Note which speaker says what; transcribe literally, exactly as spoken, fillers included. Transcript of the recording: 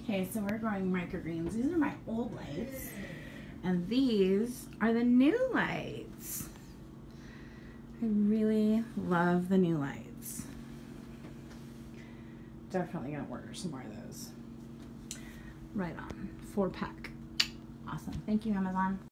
Speaker 1: Okay, so we're growing microgreens. These are my old lights, and these are the new lights. I really love the new lights. Definitely gonna order some more of those. Right on, four pack. Awesome, thank you, Amazon.